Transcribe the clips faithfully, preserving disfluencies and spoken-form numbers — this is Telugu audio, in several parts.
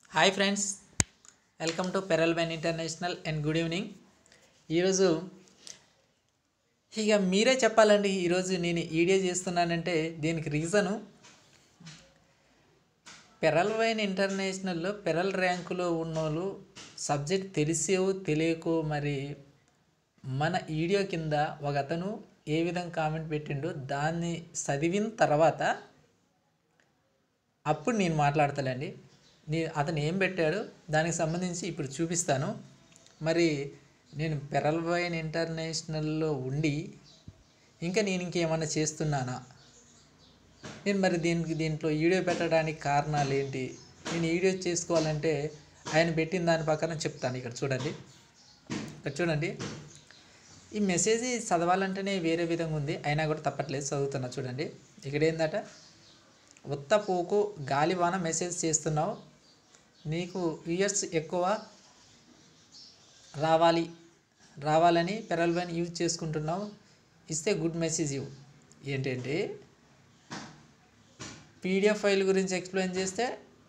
Hi friends, welcome to Pearl Wine International and good evening. ఈరోజు ఇక మీరే చెప్పాలండి. ఈరోజు నేను వీడియో చేస్తున్నానంటే దీనికి రీజను పెరల్ వైన్ ఇంటర్నేషనల్లో పెరల్ ర్యాంకులో ఉన్నోళ్ళు సబ్జెక్ట్ తెలిసేవో తెలియకో మరి మన వీడియో కింద ఒక అతను ఏ విధంగా కామెంట్ పెట్టిండో దాన్ని చదివిన తర్వాత అప్పుడు నేను మాట్లాడతానండి. నీ అతను ఏం పెట్టాడు దానికి సంబంధించి ఇప్పుడు చూపిస్తాను. మరి నేను పెరల్ వైన్ ఇంటర్నేషనల్లో ఉండి ఇంకా నేను ఇంకేమన్నా చేస్తున్నానా, నేను మరి దీనికి దీంట్లో వీడియో పెట్టడానికి కారణాలు ఏంటి, నేను వీడియో చేసుకోవాలంటే ఆయన పెట్టిన దాని ప్రకారం చెప్తాను. ఇక్కడ చూడండి, ఇక్కడ చూడండి. ఈ మెసేజ్ చదవాలంటేనే వేరే విధంగా ఉంది, అయినా కూడా తప్పట్లేదు, చదువుతున్నా. చూడండి, ఇక్కడ ఏందట, ఉత్తపోకు గాలివాన మెసేజ్ చేస్తున్నావు, నీకు వ్యూయర్స్ ఎక్కువ రావాలి రావాలని పెరల్ వైన్ యూజ్ చేసుకుంటున్నావు, ఇస్తే గుడ్ మెసేజ్ ఇవ్వు. ఏంటంటే పీడిఎఫ్ ఫైల్ గురించి ఎక్స్ప్లెయిన్ చేస్తే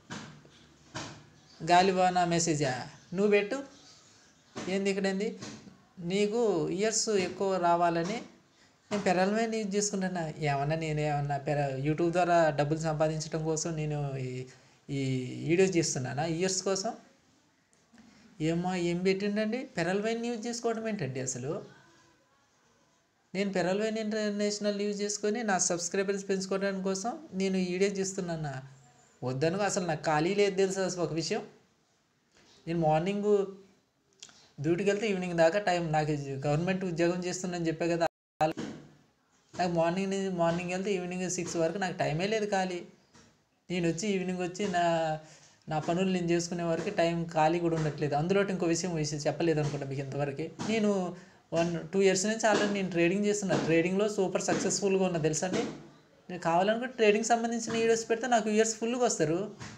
గాలివాన మెసేజా నువ్వు పెట్టు. ఏంది ఇక్కడ ఏంది, నీకు ఇయర్స్ ఎక్కువ రావాలని నేను పెరల్ వైన్ యూజ్ చేసుకుంటున్నా. ఏమన్నా నేను ఏమన్నా పెర యూట్యూబ్ ద్వారా డబ్బులు సంపాదించడం కోసం నేను ఈ వీడియోస్ చేస్తున్నానా ఇయర్స్ కోసం? ఏమో ఏం పెట్టిండండి, పెరల్ వైన్ యూజ్ చేసుకోవడం ఏంటండి అసలు? నేను పెరల్ వైన్ ఇంటర్నేషనల్ యూజ్ చేసుకొని నా సబ్స్క్రైబర్స్ పెంచుకోవడానికి కోసం నేను వీడియో చేస్తున్నాను. వద్దను, అసలు నాకు ఖాళీ లేదు తెలుసు. అసలు ఒక విషయం, నేను మార్నింగ్ డ్యూటీకి వెళ్తే ఈవినింగ్ దాకా టైం, నాకు గవర్నమెంట్ ఉద్యోగం చేస్తుందని చెప్పే కదా, నాకు మార్నింగ్ మార్నింగ్ వెళ్తే ఈవినింగ్ సిక్స్ వరకు నాకు టైమే లేదు ఖాళీ. నేను వచ్చి ఈవినింగ్ వచ్చి నా నా పనులు నేను చేసుకునే వరకు టైం ఖాళీ కూడా ఉండట్లేదు. అందులో ఇంకో విషయం విషయం చెప్పలేదు అనుకుంటా మీకు ఇంతవరకు. నేను వన్ టూ ఇయర్స్ నుంచి ఆల్రెడీ నేను ట్రేడింగ్ చేస్తున్నాను. ట్రేడింగ్లో సూపర్ సక్సెస్ఫుల్గా ఉన్నా తెలుసా అండి. నేను కావాలనుకుంటే ట్రేడింగ్ సంబంధించిన వీడియోస్ పెడితే నాకు ఇయర్స్ ఫుల్గా వస్తారు.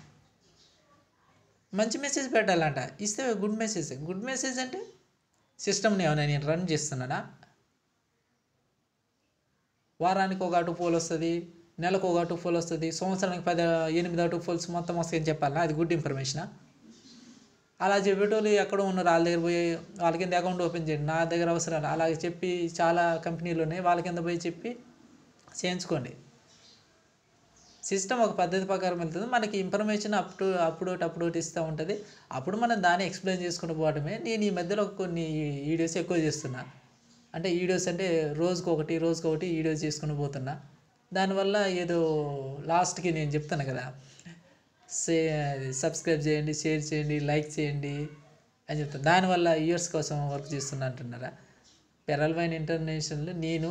మంచి మెసేజ్ పెట్టాలంట, ఇస్తే గుడ్ మెసేజ్. గుడ్ మెసేజ్ అంటే సిస్టమ్ని ఏమైనా నేను రన్ చేస్తున్నానా? వారానికి ఒక అటు పోల్ వస్తుంది, నెలకు ఒక అటు ఫోల్ వస్తుంది, సంవత్సరానికి పది ఎనిమిది అటు ఫోల్స్ మొత్తం వస్తాయని చెప్పాలన్నా? అది గుడ్ ఇన్ఫర్మేషనా? అలా చెప్పేటోళ్ళు ఎక్కడో ఉన్నారు, వాళ్ళ దగ్గర పోయి వాళ్ళ కింద అకౌంట్ ఓపెన్ చేయండి, నా దగ్గర అవసరం అలాగే చెప్పి చాలా కంపెనీలు ఉన్నాయి, వాళ్ళ కింద పోయి చెప్పి చేయించుకోండి. సిస్టమ్ ఒక పద్ధతి ప్రకారం వెళ్తుంది. మనకి information up to update update ఇస్తూ ఉంటుంది. అప్పుడు మనం దాన్ని ఎక్స్ప్లెయిన్ చేసుకుంటూ పోవడమే. నేను ఈ మధ్యలో కొన్ని వీడియోస్ ఎక్కువ చేస్తున్నా. అంటే వీడియోస్ అంటే రోజుకి ఒకటి రోజుకి ఒకటి వీడియోస్ చేసుకుని పోతున్నా. దానివల్ల ఏదో లాస్ట్కి నేను చెప్తాను కదా, సే సబ్స్క్రైబ్ చేయండి, షేర్ చేయండి, లైక్ చేయండి అని చెప్తాను. దానివల్ల ఇయర్స్ కోసం వర్క్ చేస్తున్నా అంటున్నారా? పెరల్ వైన్ ఇంటర్నేషనల్ నేను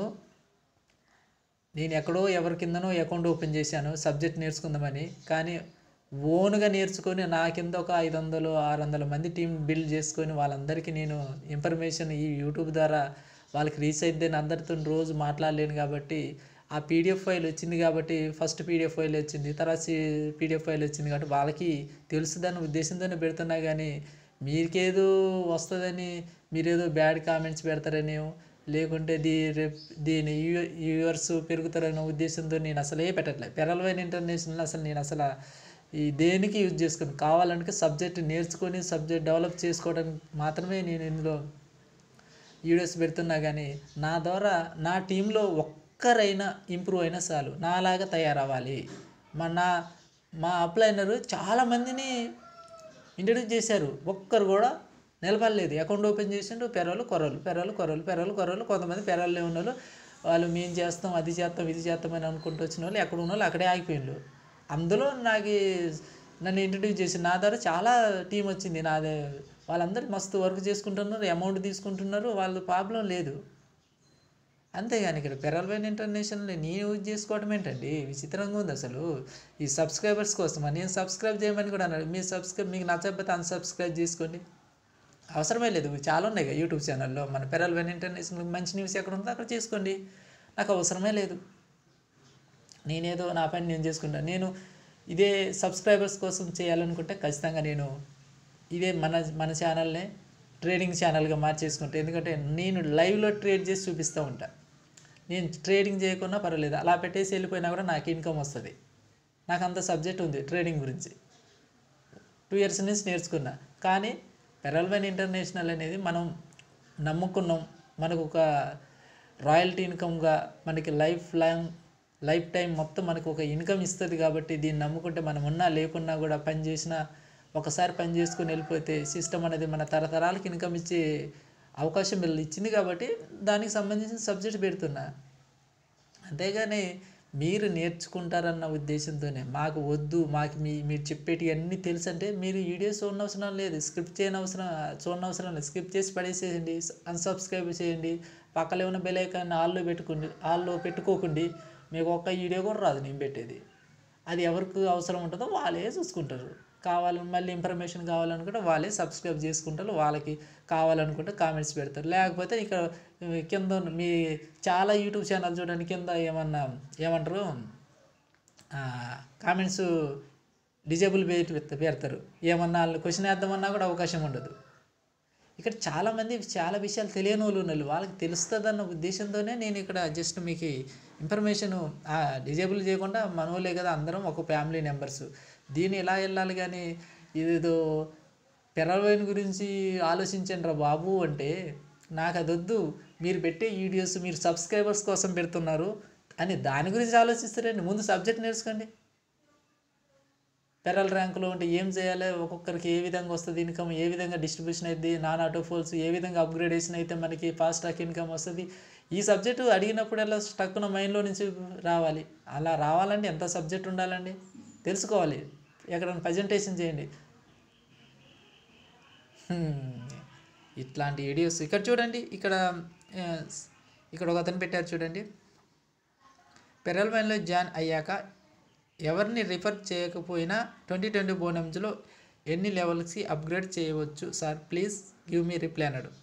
నేను ఎక్కడో ఎవరి కిందనో అకౌంట్ ఓపెన్ చేశాను సబ్జెక్ట్ నేర్చుకుందామని. కానీ ఓన్గా నేర్చుకొని నా కింద ఒక ఐదు వందలు ఆరు వందల మంది టీం బిల్డ్ చేసుకొని వాళ్ళందరికీ నేను ఇన్ఫర్మేషన్ ఈ యూట్యూబ్ ద్వారా వాళ్ళకి రీచ్ అయితే అందరితో రోజు మాట్లాడలేను. కాబట్టి ఆ పీడిఎఫ్ ఫైల్ వచ్చింది కాబట్టి, ఫస్ట్ పీడిఎఫ్ ఫైల్ వచ్చింది, తర్వాత పీడిఎఫ్ ఫైల్ వచ్చింది కాబట్టి వాళ్ళకి తెలుస్తుందని ఉద్దేశంతోనే పెడుతున్నా. కానీ మీకేదో వస్తుందని మీరేదో బ్యాడ్ కామెంట్స్ పెడతారని, లేకుంటే దీ దీని వ్యూవర్స్ పెరుగుతారనే ఉద్దేశంతో నేను అసలే పెట్టట్లేదు. పెరల్ వైన్ ఇంటర్నేషనల్ అసలు నేను అసలు ఈ దేనికి యూజ్ చేసుకుని, కావాలంటే సబ్జెక్ట్ నేర్చుకొని సబ్జెక్ట్ డెవలప్ చేసుకోవడానికి మాత్రమే నేను ఇందులో వీడియోస్ పెడుతున్నా. కానీ నా ద్వారా నా టీంలో ఒక్కరైనా ఇంప్రూవ్ అయినా చాలు, నాలాగా తయారవ్వాలి. మా నా మా అప్లైనరు చాలామందిని ఇంట్రడ్యూస్ చేశారు, ఒక్కరు కూడా నిలబడలేదు. అకౌంట్ ఓపెన్ చేసిండు, పెరలు కొరలు పెరలు కొరలు పెరలు కొరలు కొంతమంది పెరల్లో ఉన్న వాళ్ళు వాళ్ళు మేము చేస్తాం అది చేస్తాం ఇది చేస్తామని అనుకుంటూ వచ్చిన వాళ్ళు ఎక్కడ ఉన్న వాళ్ళు అక్కడే ఆగిపోయిండు. అందులో నాకు నన్ను ఇంట్రడ్యూస్ చేసి నా ద్వారా చాలా టీం వచ్చింది నాదే. వాళ్ళందరూ మస్తు వర్క్ చేసుకుంటున్నారు, అమౌంట్ తీసుకుంటున్నారు, వాళ్ళ ప్రాబ్లం లేదు. అంతేగాని ఇక్కడ పెరల్ వైన్ ఇంటర్నేషనల్ నేను యూజ్ చేసుకోవడం ఏంటండి, విచిత్రంగా ఉంది అసలు. ఈ సబ్స్క్రైబర్స్ కోసం నేను సబ్స్క్రైబ్ చేయమని కూడా అన్నాడు. మీరు సబ్స్క్రైబ్ మీకు నచ్చకపోతే అన్సబ్స్క్రైబ్ చేసుకోండి, అవసరమే లేదు. చాలా ఉన్నాయి కదా యూట్యూబ్ ఛానల్లో, మన పెరల్ వైన్ ఇంటర్నేషనల్ మంచి న్యూస్ ఎక్కడ ఉందో అక్కడ చేసుకోండి, నాకు అవసరమే లేదు. నేనేదో నా పని నేను చేసుకుంటాను. నేను ఇదే సబ్స్క్రైబర్స్ కోసం చేయాలనుకుంటే ఖచ్చితంగా నేను ఇదే మన మన ఛానల్నే ట్రేడింగ్ ఛానల్గా మార్చేసుకుంటాను. ఎందుకంటే నేను లైవ్లో ట్రేడ్ చేసి చూపిస్తూ ఉంటాను. నేను ట్రేడింగ్ చేయకున్నా పర్వాలేదు, అలా పెట్టేసి వెళ్ళిపోయినా కూడా నాకు ఇన్కమ్ వస్తుంది. నాకు అంత సబ్జెక్ట్ ఉంది ట్రేడింగ్ గురించి. టూ ఇయర్స్ నుంచి నేర్చుకున్నా. కానీ పెరల్వైన్ ఇంటర్నేషనల్ అనేది మనం నమ్ముకున్నాం, మనకు ఒక రాయల్టీ ఇన్కమ్గా మనకి లైఫ్ లాంగ్ లైఫ్ టైం మొత్తం మనకు ఒక ఇన్కమ్ ఇస్తుంది. కాబట్టి దీన్ని నమ్ముకుంటే మనం ఉన్నా లేకున్నా కూడా పని చేసినా ఒకసారి పని చేసుకుని వెళ్ళిపోతే సిస్టమ్ అనేది మన తరతరాలకి ఇన్కమ్ ఇచ్చే అవకాశం వీళ్ళు ఇచ్చింది. కాబట్టి దానికి సంబంధించిన సబ్జెక్ట్ పెడుతున్నా. అంతేగాని మీరు నేర్చుకుంటారన్న ఉద్దేశంతోనే మాకు వద్దు, మాకు మీ మీరు చెప్పేటి అన్నీ తెలుసు అంటే మీరు వీడియోస్ చూడనవసరం లేదు, స్క్రిప్ట్ చేయని అవసరం చూడనవసరం లేదు. స్క్రిప్ట్ చేసి పడేసేయండి, అన్సబ్స్క్రైబ్ చేయండి, పక్కలో ఉన్న బెల్ ఐకాన్ ఆల్లో పెట్టుకోండి. ఆల్లో పెట్టుకోకండి, మీకు ఒక్క వీడియో కూడా రాదు నేను పెట్టేది. అది ఎవరికి అవసరం ఉంటుందో వాళ్ళే చూసుకుంటారు. కావాలని మళ్ళీ ఇన్ఫర్మేషన్ కావాలనుకుంటే వాళ్ళే సబ్స్క్రైబ్ చేసుకుంటారు, వాళ్ళకి కావాలనుకుంటే కామెంట్స్ పెడతారు. లేకపోతే ఇక్కడ కింద మీ చాలా యూట్యూబ్ ఛానల్ చూడండి, కింద ఏమన్నా ఏమంటారు కామెంట్స్ డిజేబుల్ పెట్టి పెడతారు. ఏమన్నా వాళ్ళు క్వశ్చన్ వేద్దామన్నా కూడా అవకాశం ఉండదు. ఇక్కడ చాలామంది చాలా విషయాలు తెలియని వాళ్ళు ఉన్నారు, వాళ్ళకి తెలుస్తుందన్న ఉద్దేశంతోనే నేను ఇక్కడ జస్ట్ మీకు ఇన్ఫర్మేషన్ డిజేబుల్ చేయకుండా మనోళ్ళే కదా అందరం ఒక ఫ్యామిలీ మెంబర్స్. దీన్ని ఎలా వెళ్ళాలి కానీ ఇదేదో పెరల్వైన్ గురించి ఆలోచించండి రా బాబు అంటే నాకు అది వద్దు. మీరు పెట్టే వీడియోస్ మీరు సబ్స్క్రైబర్స్ కోసం పెడుతున్నారు అని దాని గురించి ఆలోచిస్తారండి. ముందు సబ్జెక్ట్ నేర్చుకోండి. పెరల్ ర్యాంకులో ఉంటే ఏం చేయాలి, ఒక్కొక్కరికి ఏ విధంగా వస్తుంది ఇన్కమ్, ఏ విధంగా డిస్ట్రిబ్యూషన్ అవుతుంది, నాన్ ఆటో ఫోల్స్ ఏ విధంగా అప్గ్రేడేషన్ అయితే మనకి ఫాస్ట్ ట్రాక్ ఇన్కమ్ వస్తుంది. ఈ సబ్జెక్టు అడిగినప్పుడల్లా స్టక్కున మైండ్లో నుంచి రావాలి. అలా రావాలంటే ఎంత సబ్జెక్ట్ ఉండాలండి తెలుసుకోవాలి. ఎక్కడైనా ప్రజెంటేషన్ చేయండి. ఇట్లాంటి వీడియోస్ ఇక్కడ చూడండి. ఇక్కడ ఇక్కడ ఒక అతను పెట్టారు చూడండి. పెరల్వైన్లో జాయిన్ అయ్యాక ఎవరిని రిఫర్ చేయకపోయినా ట్వంటీ ట్వంటీ బోనమ్స్లో ఎన్ని లెవెల్స్కి అప్గ్రేడ్ చేయవచ్చు sir, please give me reply అన్నాడు.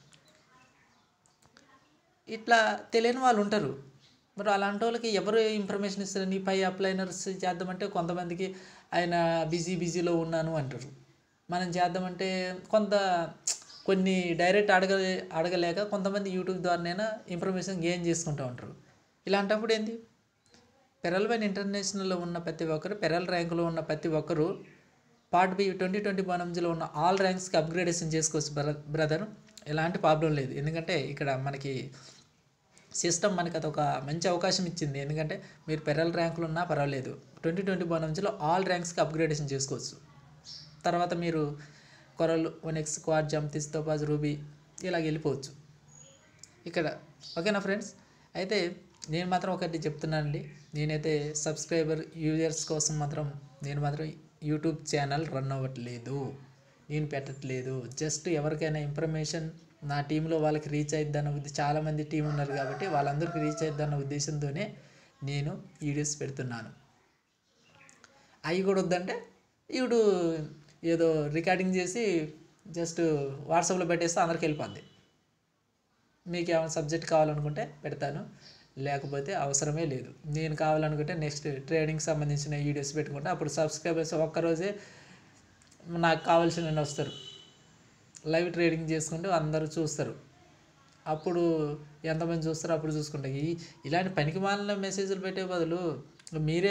ఇట్లా తెలియని వాళ్ళు ఉంటారు. మరి అలాంటి వాళ్ళకి ఎవరు ఇన్ఫర్మేషన్ ఇస్తారు? నీ పై అప్లైనర్స్ చేద్దామంటే కొంతమందికి ఆయన బిజీ బిజీలో ఉన్నాను అంటారు. మనం చేద్దామంటే కొంత కొన్ని డైరెక్ట్ అడగ అడగలేక కొంతమంది యూట్యూబ్ ద్వారానైనా ఇన్ఫర్మేషన్ గెయిన్ చేసుకుంటూ ఉంటారు. ఇలాంటప్పుడు ఏంది, పెరల్వైన్ ఇంటర్నేషనల్లో ఉన్న ప్రతి ఒక్కరు, పెరల్ ర్యాంకులో ఉన్న ప్రతి ఒక్కరు పార్ట్ బి ట్వంటీ ట్వంటీ బోనమ్స్లో ఉన్న ఆల్ ర్యాంక్స్కి అప్గ్రేడేషన్ చేసుకోవచ్చు బ్ర బ్రదర్ ఎలాంటి ప్రాబ్లం లేదు. ఎందుకంటే ఇక్కడ మనకి సిస్టమ్ మనకి అదొక మంచి అవకాశం ఇచ్చింది. ఎందుకంటే మీరు పెరల్ ర్యాంకులు ఉన్నా పర్వాలేదు, ట్వంటీ ట్వంటీ బోనమ్స్లో ఆల్ ర్యాంక్స్కి అప్గ్రేడేషన్ చేసుకోవచ్చు. తర్వాత మీరు కొరల్, ఒనెక్స్, క్వాడ్, జంప్, తిస్తోపాజ్, రూబీ ఇలాగ వెళ్ళిపోవచ్చు ఇక్కడ. ఓకేనా ఫ్రెండ్స్? అయితే నేను మాత్రం ఒకటి చెప్తున్నానండి, నేనైతే సబ్స్క్రైబర్ యూజర్స్ కోసం మాత్రం నేను మాత్రం యూట్యూబ్ ఛానల్ రన్ అవ్వట్లేదు, నేను పెట్టట్లేదు. జస్ట్ ఎవరికైనా ఇన్ఫర్మేషన్ నా టీంలో వాళ్ళకి రీచ్ అయిద్దన్న ఉద్దేశం, చాలామంది టీం ఉన్నారు కాబట్టి వాళ్ళందరికీ రీచ్ అయిద్దన్న ఉద్దేశంతోనే నేను వీడియోస్ పెడుతున్నాను. అవి కూడా వద్దంటే ఇప్పుడు ఏదో రికార్డింగ్ చేసి జస్ట్ వాట్సాప్లో పెట్టేస్తే అందరికి వెళ్ళిపోద్ది. మీకు ఏమైనా సబ్జెక్ట్ కావాలనుకుంటే పెడతాను, లేకపోతే అవసరమే లేదు. నేను కావాలనుకుంటే నెక్స్ట్ ట్రేడింగ్కి సంబంధించిన వీడియోస్ పెట్టుకుంటే అప్పుడు సబ్స్క్రైబర్స్ ఒక్కరోజే నాకు కావాల్సిన వస్తారు. లైవ్ ట్రేడింగ్ చేసుకుంటూ అందరూ చూస్తారు. అప్పుడు ఎంతమంది చూస్తారో అప్పుడు చూసుకుంటా. ఈ ఇలాంటి పనికి మాలిన మెసేజ్లు పెట్టే బదులు మీరే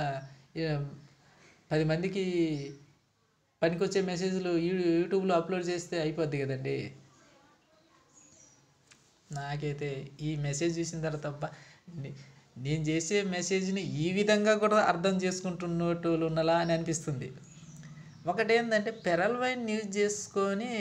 పది మందికి పనికొచ్చే మెసేజ్లు యూట్యూబ్లో అప్లోడ్ చేస్తే అయిపోద్ది కదండి. నాకైతే ఈ మెసేజ్ చూసిన తర్వాత తప్ప నేను చేసే మెసేజ్ని ఈ విధంగా కూడా అర్థం చేసుకుంటున్నట్టు ఉన్నలా అని అనిపిస్తుంది. ఒకటేంటంటే పెరల్వైన్ యూజ్ చేసుకొని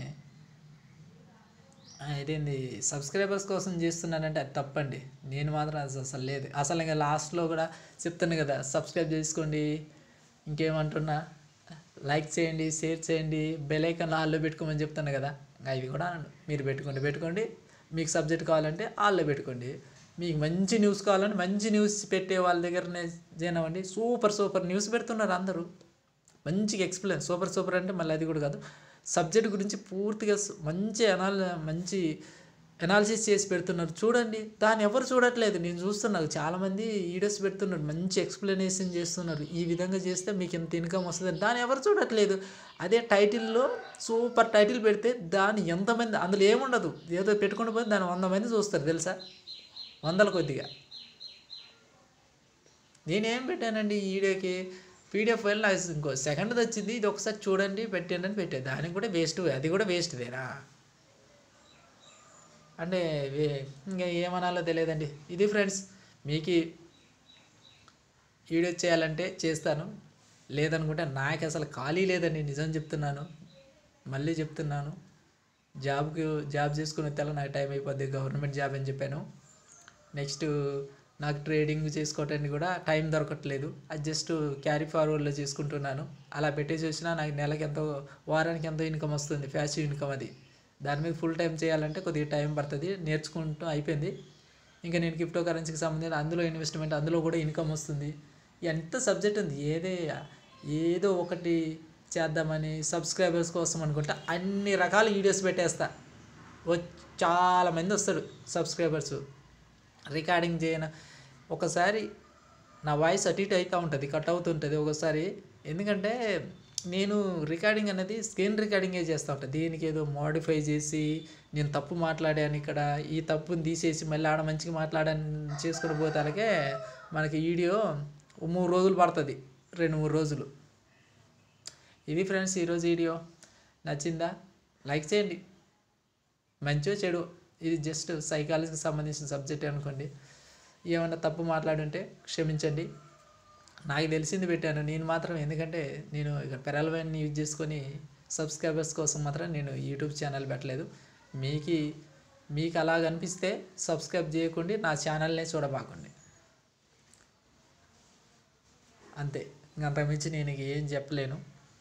ఇదేంది సబ్స్క్రైబర్స్ కోసం చేస్తున్నానంటే అది తప్పండి. నేను మాత్రం అసలు లేదు. అసలు ఇంకా లాస్ట్లో కూడా చెప్తాను కదా, సబ్స్క్రైబ్ చేసుకోండి, ఇంకేమంటున్నా లైక్ చేయండి, షేర్ చేయండి, బెల్ ఐకాన్ ఆల్లో పెట్టుకోమని చెప్తాను కదా, అవి కూడా మీరు పెట్టుకోండి పెట్టుకోండి మీకు సబ్జెక్ట్ కావాలంటే ఆల్లో పెట్టుకోండి. మీకు మంచి న్యూస్ కావాలంటే మంచి న్యూస్ పెట్టే వాళ్ళ దగ్గరనే చేయనివ్వండి. సూపర్ సూపర్ న్యూస్ పెడుతున్నారు అందరూ, మంచిగా ఎక్స్ప్లెయిన్, సూపర్ సూపర్ అంటే మళ్ళీ అది కూడా కాదు, సబ్జెక్ట్ గురించి పూర్తిగా మంచి అనాల మంచి అనాలిసిస్ చేసి పెడుతున్నారు. చూడండి, దాన్ని ఎవరు చూడట్లేదు, నేను చూస్తున్నాను చాలామంది వీడియోస్ పెడుతున్నారు, మంచి ఎక్స్ప్లెనేషన్ చేస్తున్నారు. ఈ విధంగా చేస్తే మీకు ఎంత ఇన్కమ్ వస్తుంది, దాన్ని ఎవరు చూడట్లేదు. అదే టైటిల్లో సూపర్ టైటిల్ పెడితే దాన్ని ఎంతమంది, అందులో ఏముండదు, ఏదో పెట్టుకుంటూ పోతే దాన్ని వంద మంది చూస్తారు తెలుసా, వందల కొద్దిగా. నేనేం పెట్టానండి ఈ వీడియోకి, పీడిఎఫ్ ఫైల్ నాకు ఇంకో సెకండ్ వచ్చింది, ఇది ఒకసారి చూడండి పెట్టండి అని పెట్టేది, దానికి కూడా వేస్ట్, అది కూడా వేస్ట్దేనా అంటే ఇంకా ఏమనాలో తెలియదండి. ఇది ఫ్రెండ్స్, మీకు వీడియో చేయాలంటే చేస్తాను, లేదనుకుంటే నాకు అసలు ఖాళీ లేదండి, నిజం చెప్తున్నాను, మళ్ళీ చెప్తున్నాను. జాబ్కి జాబ్ చేసుకునే తెల్ల నాకు టైం అయిపోద్ది, గవర్నమెంట్ జాబ్ అని చెప్పాను. నెక్స్ట్ నాకు ట్రేడింగ్ చేసుకోవటానికి కూడా టైం దొరకట్లేదు, అది జస్ట్ క్యారీ ఫార్వర్డ్లో చేసుకుంటున్నాను. అలా పెట్టేసి వచ్చినా నాకు నెలకి ఎంతో, వారానికి ఎంతో ఇన్కమ్ వస్తుంది, ఫ్యాషన్ ఇన్కమ్. అది దాని మీద ఫుల్ టైం చేయాలంటే కొద్దిగా టైం పడుతుంది, నేర్చుకుంటూ అయిపోయింది. ఇంకా నేను క్రిప్టో కరెన్సీకి సంబంధించిన అందులో ఇన్వెస్ట్మెంట్, అందులో కూడా ఇన్కమ్ వస్తుంది. ఎంత సబ్జెక్ట్ ఉంది, ఏదే ఏదో ఒకటి చేద్దామని సబ్స్క్రైబర్స్ కోసం అనుకుంటా అన్ని రకాల వీడియోస్ పెట్టేస్తా, చాలామంది వస్తారు సబ్స్క్రైబర్స్. రికార్డింగ్ చేయను, ఒకసారి నా వాయిస్ అటు ఇటు అవుతూ ఉంటుంది, కట్ అవుతుంటుంది ఒకసారి, ఎందుకంటే నేను రికార్డింగ్ అనేది స్క్రీన్ రికార్డింగే చేస్తూ ఉంటాను. దీనికి ఏదో మోడిఫై చేసి నేను తప్పు మాట్లాడాను ఇక్కడ, ఈ తప్పుని తీసేసి మళ్ళీ ఆడ మంచిగా మాట్లాడాను చేసుకుని పోతానికే మనకి వీడియో మూడు రోజులు పడుతుంది, రెండు మూడు రోజులు. ఇది ఫ్రెండ్స్ ఈరోజు వీడియో. నచ్చిందా? లైక్ చేయండి. మంచో చెడు, ఇది జస్ట్ సైకాలజీకి సంబంధించిన సబ్జెక్ట్ అనుకోండి. ఏమన్నా తప్పు మాట్లాడుంటే క్షమించండి, నాకు తెలిసింది పెట్టాను నేను మాత్రం. ఎందుకంటే నేను ఇక పెరల్వైన్ని యూజ్ చేసుకొని సబ్స్క్రైబర్స్ కోసం మాత్రం నేను యూట్యూబ్ ఛానల్ పెట్టలేదు. మీకు మీకు అలాగ అనిపిస్తే సబ్స్క్రైబ్ చేయకండి, నా ఛానల్నే చూడబాకండి, అంతే. ఇంక అంతకుమించి నేను ఏం చెప్పలేను.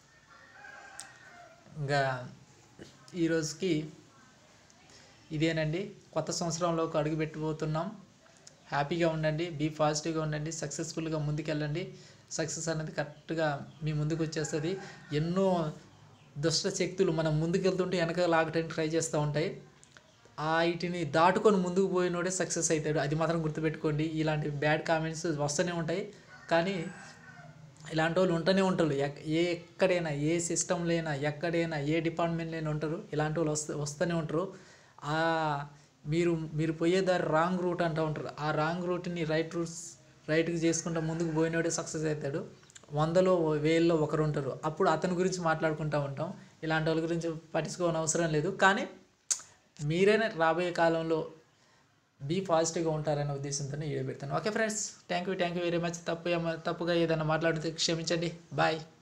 ఇంకా ఈరోజుకి ఇదేనండి. కొత్త సంవత్సరంలోకి అడుగు పెట్టిపోతున్నాం. హ్యాపీగా ఉండండి, బీ పాజిటివ్గా ఉండండి, సక్సెస్ఫుల్గా ముందుకెళ్ళండి. సక్సెస్ అనేది కరెక్ట్గా మీ ముందుకు వచ్చేస్తుంది. ఎన్నో దుష్ట శక్తులు మనం ముందుకు వెళ్తుంటే వెనక లాగటానికి ట్రై చేస్తూ ఉంటాయి. ఆ వీటిని దాటుకొని ముందుకు పోయినోడే సక్సెస్ అవుతాడు, అది మాత్రం గుర్తుపెట్టుకోండి. ఇలాంటి బ్యాడ్ కామెంట్స్ వస్తూనే ఉంటాయి, కానీ ఇలాంటి వాళ్ళు ఉంటూనే ఉంటారు. ఏ ఎక్కడైనా, ఏ సిస్టంలో అయినా, ఎక్కడైనా, ఏ డిపార్ట్మెంట్లో అయినా ఉంటారు, ఇలాంటి వాళ్ళు వస్తూ వస్తూనే ఉంటారు. మీరు మీరు పోయేదారి రాంగ్ రూట్ అంటూ ఉంటారు. ఆ రాంగ్ రూట్ని రైట్ రూట్స్ రైట్కి చేసుకుంటూ ముందుకు పోయినోడే సక్సెస్ అవుతాడు. వందలో వేల్లో ఒకరు ఉంటారు, అప్పుడు అతని గురించి మాట్లాడుకుంటూ ఉంటాం. ఇలాంటి వాళ్ళ గురించి పట్టించుకోని అవసరం లేదు. కానీ మీరైనా రాబోయే కాలంలో బీ పాజిటివ్గా ఉంటారనే ఉద్దేశంతో వీడియో పెడతాను. Okay friends, thank you thank you very much. తప్పు తప్పుగా ఏదైనా మాట్లాడితే క్షమించండి. బాయ్.